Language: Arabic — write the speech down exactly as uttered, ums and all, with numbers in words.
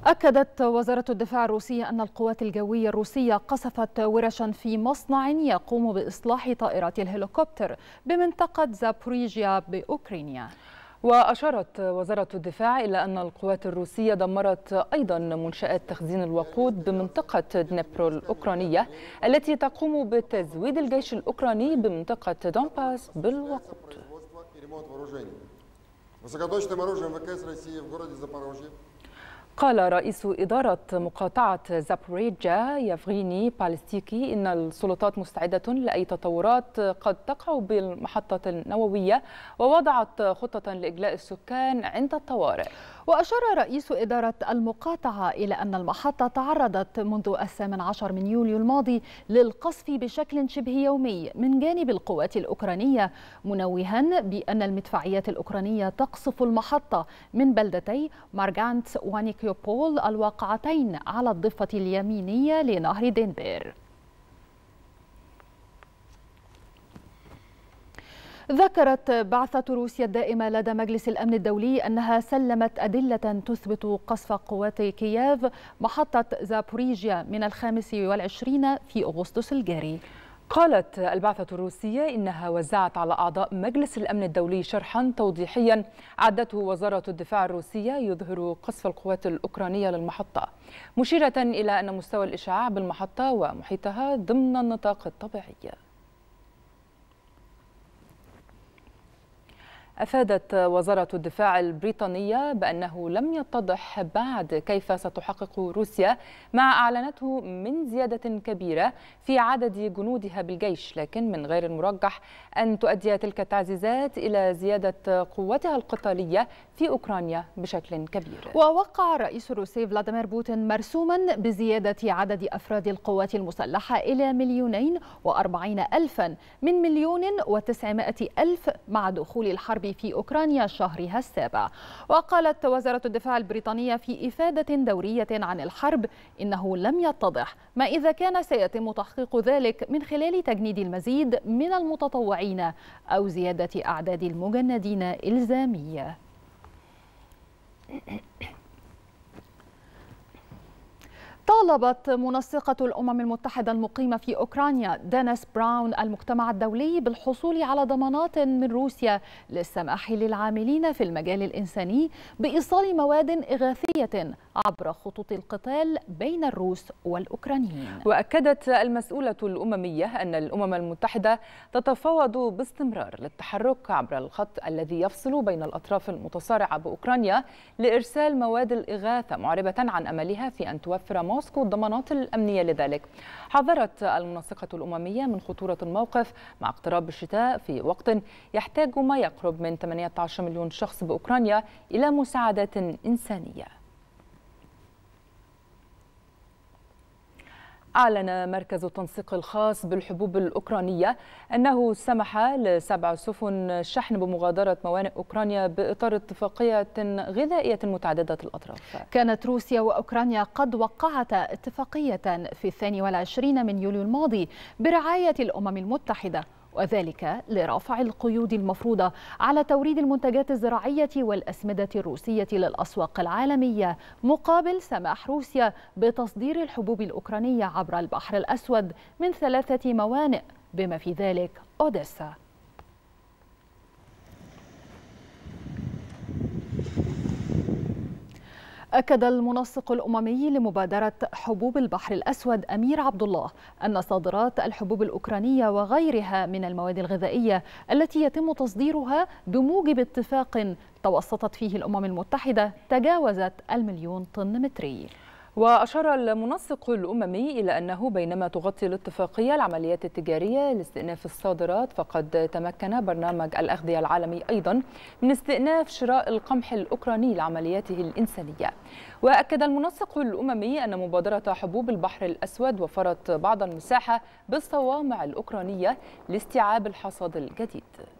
أكدت وزارة الدفاع الروسية أن القوات الجوية الروسية قصفت ورشا في مصنع يقوم بإصلاح طائرات الهليكوبتر بمنطقة زابوريجيا بأوكرانيا. وأشارت وزارة الدفاع إلى أن القوات الروسية دمرت أيضا منشآت تخزين الوقود بمنطقة دنيبرو الأوكرانية التي تقوم بتزويد الجيش الأوكراني بمنطقة دونباس بالوقود. قال رئيس إدارة مقاطعة زابوريجيا يفغيني بالستيكي إن السلطات مستعدة لأي تطورات قد تقع بالمحطة النووية ووضعت خطة لإجلاء السكان عند الطوارئ. وأشار رئيس إدارة المقاطعة إلى أن المحطة تعرضت منذ الثامن عشر من يوليو الماضي للقصف بشكل شبه يومي من جانب القوات الأوكرانية، منوها بأن المدفعيات الأوكرانية تقصف المحطة من بلدتي مارغانت ونيكوبول الواقعتين على الضفة اليمينية لنهر دنبر. ذكرت بعثة روسيا الدائمة لدى مجلس الأمن الدولي أنها سلمت أدلة تثبت قصف قوات كييف محطة زابوريجيا من الخامس والعشرين في أغسطس الجاري. قالت البعثة الروسية إنها وزعت على أعضاء مجلس الأمن الدولي شرحا توضيحيا عدته وزارة الدفاع الروسية يظهر قصف القوات الأوكرانية للمحطة، مشيرة إلى أن مستوى الإشعاع بالمحطة ومحيطها ضمن النطاق الطبيعي. أفادت وزارة الدفاع البريطانية بأنه لم يتضح بعد كيف ستحقق روسيا ما أعلنته من زيادة كبيرة في عدد جنودها بالجيش، لكن من غير المرجح أن تؤدي تلك التعزيزات إلى زيادة قوتها القتالية في أوكرانيا بشكل كبير. ووقع الرئيس الروسي فلاديمير بوتين مرسوما بزيادة عدد أفراد القوات المسلحة إلى مليونين وأربعين ألفا من مليون وتسعمائة ألف مع دخول الحرب في أوكرانيا شهرها السابع. وقالت وزارة الدفاع البريطانية في إفادة دورية عن الحرب إنه لم يتضح ما إذا كان سيتم تحقيق ذلك من خلال تجنيد المزيد من المتطوعين أو زيادة أعداد المجندين إلزامية. طالبت منسقة الأمم المتحدة المقيمة في أوكرانيا دانيس براون المجتمع الدولي بالحصول على ضمانات من روسيا للسماح للعاملين في المجال الإنساني بإيصال مواد إغاثية عبر خطوط القتال بين الروس والأوكرانيين. وأكدت المسؤولة الأممية أن الأمم المتحدة تتفاوض باستمرار للتحرك عبر الخط الذي يفصل بين الأطراف المتصارعة بأوكرانيا لإرسال مواد الإغاثة، معربة عن أملها في أن توفر موسكو الضمانات الأمنية لذلك. حذرت المنسقة الأممية من خطورة الموقف مع اقتراب الشتاء في وقت يحتاج ما يقرب من ثمانية عشر مليون شخص بأوكرانيا إلى مساعدات إنسانية. أعلن مركز التنسيق الخاص بالحبوب الأوكرانية أنه سمح لسبع سفن شحن بمغادرة موانئ أوكرانيا بإطار اتفاقية غذائية متعددة الأطراف. كانت روسيا وأوكرانيا قد وقعتا اتفاقية في الثاني والعشرين من يوليو الماضي برعاية الأمم المتحدة، وذلك لرفع القيود المفروضة على توريد المنتجات الزراعية والأسمدة الروسية للأسواق العالمية، مقابل سماح روسيا بتصدير الحبوب الأوكرانية عبر البحر الأسود من ثلاثة موانئ بما في ذلك أوديسا. أكد المنسق الأممي لمبادرة حبوب البحر الأسود أمير عبد الله أن صادرات الحبوب الأوكرانية وغيرها من المواد الغذائية التي يتم تصديرها بموجب اتفاق توسطت فيه الأمم المتحدة تجاوزت المليون طن متري. وأشار المنسق الأممي إلى أنه بينما تغطي الاتفاقية العمليات التجارية لاستئناف الصادرات، فقد تمكن برنامج الأغذية العالمي أيضا من استئناف شراء القمح الأوكراني لعملياته الإنسانية. وأكد المنسق الأممي أن مبادرة حبوب البحر الأسود وفرت بعض المساحة بالصوامع الأوكرانية لاستيعاب الحصاد الجديد.